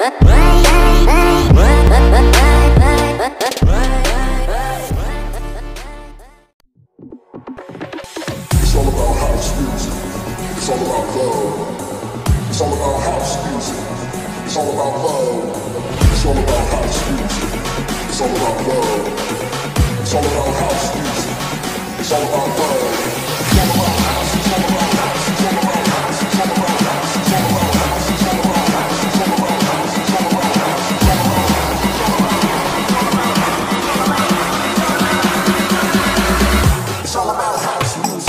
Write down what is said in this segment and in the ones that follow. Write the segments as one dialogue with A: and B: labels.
A: all about house music. It's all about love. It's all about house music. It's all about love. It's all about house music. It's all about love. It's all about house music. It's all about love. It's all about house. It's all about house. It's all about house. It's all about house. It's all about house. It's all about house. It's all about house. It's all about house. It's all about house. It's all about house music.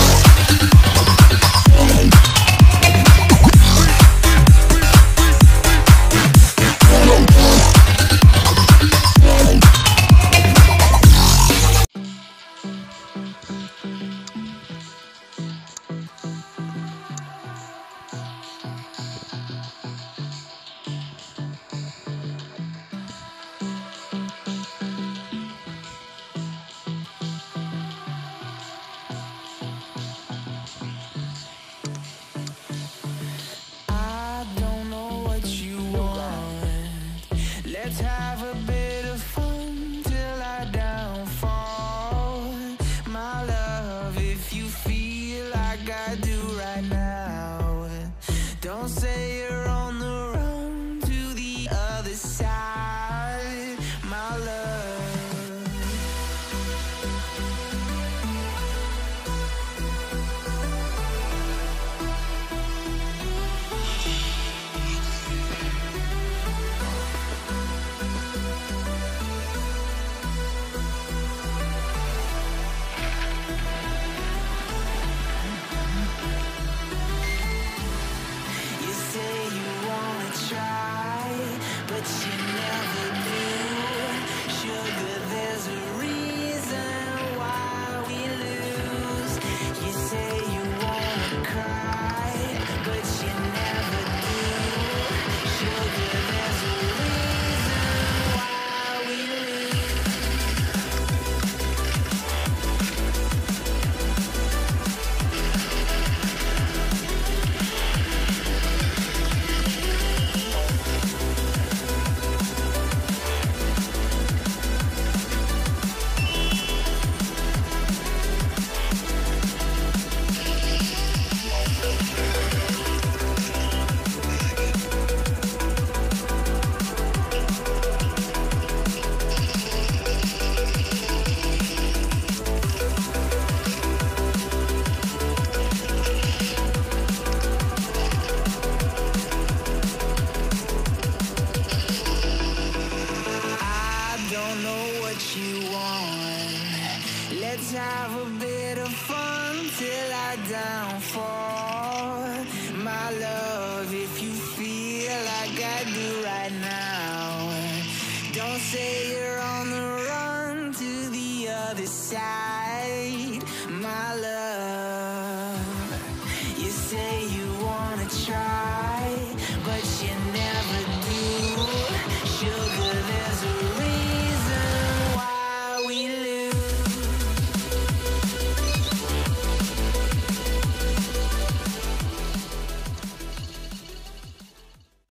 B: Let's have a bit of fun till I downfall. My love, if you feel like I do right now, don't say you're on the run to the other side, my love. But you never do. Sugar, there's a reason why we lose. You say you wanna cry, but you never do. Sugar, there's a reason why we lose. Let's have a bit of fun till I downfall. My love, if you feel like I do right now, don't say you're on the run to the other side.